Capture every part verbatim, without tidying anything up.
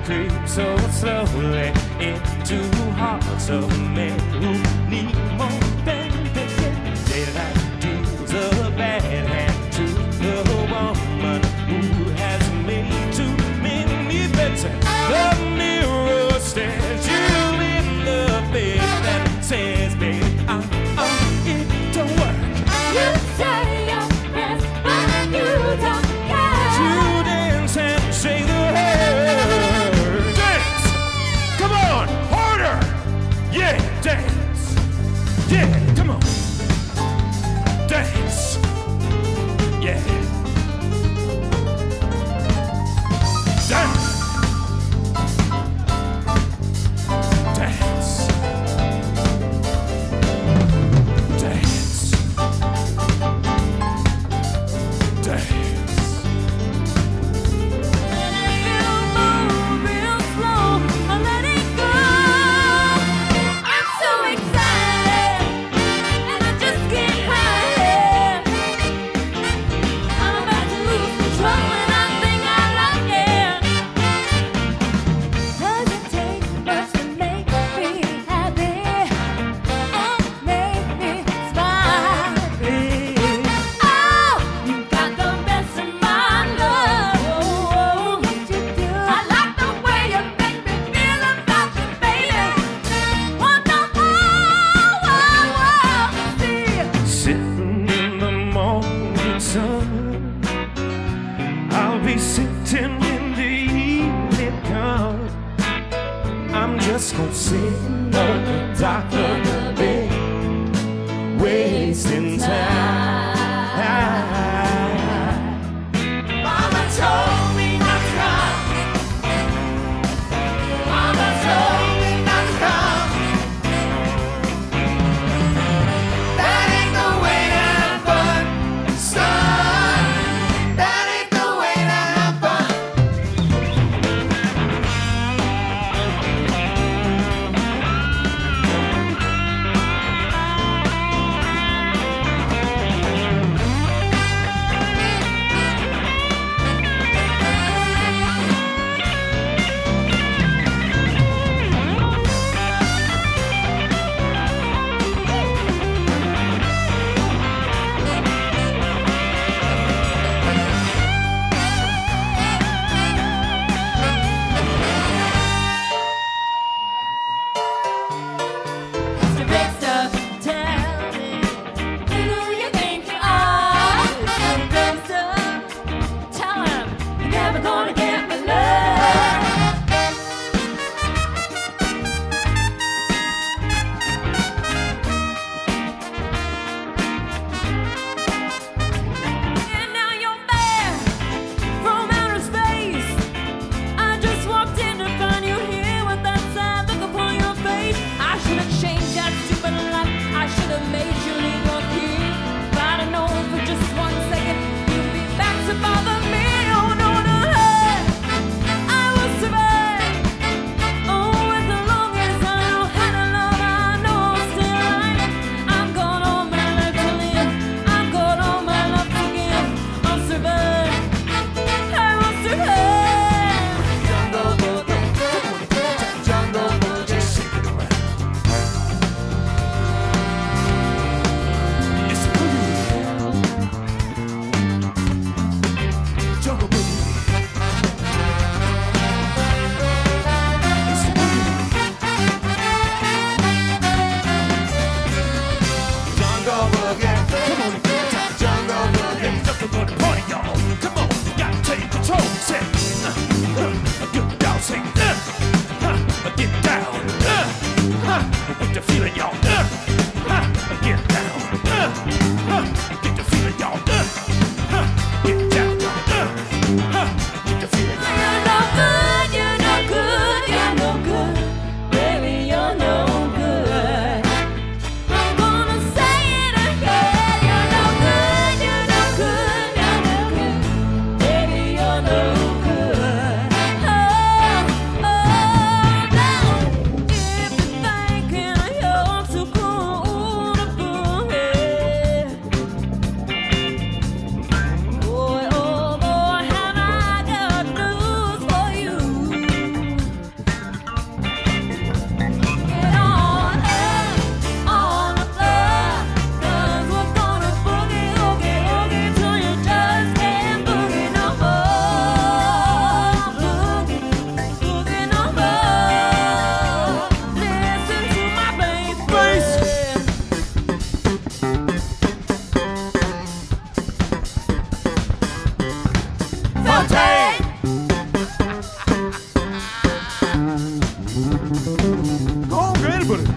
creep so slowly into hearts of men who need more than they get. Daylight deals a bad hand to the woman who has made too many bets. The mirror stares you in the face and says, babe, uh, uh, it don't work. You say your best, but you don't care. To dance and say the word. Dance! Come on! Harder! Yeah, dance! Yeah, come on! Dance! Yeah! Dance! Dance! Dance! Dance! And if you move real slow, I'll let it go. I'm so excited, and I just can't hide it. I'm about to lose control, and I think I like it. Doesn't take much to make me happy and make me smile. Oh, you got the best of my love. I like the way you make me feel about you, baby. Want the whole wide world to see. Sitting in the morning sun, I'll be sitting when the evening comes. I'm just gonna sit on the dock of the bay, wasting time. Mama told me not to cry. Mama told me not to cry. That ain't the way to have fun, son. That ain't the way to have fun.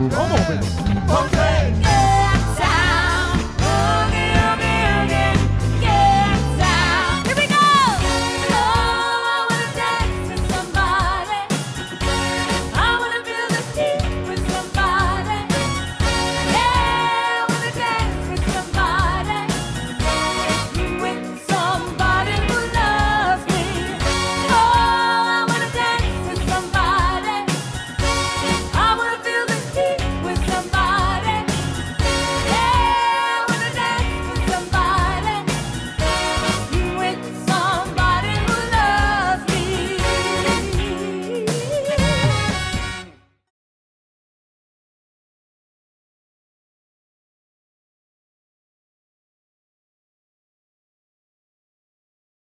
Come on, baby. One time.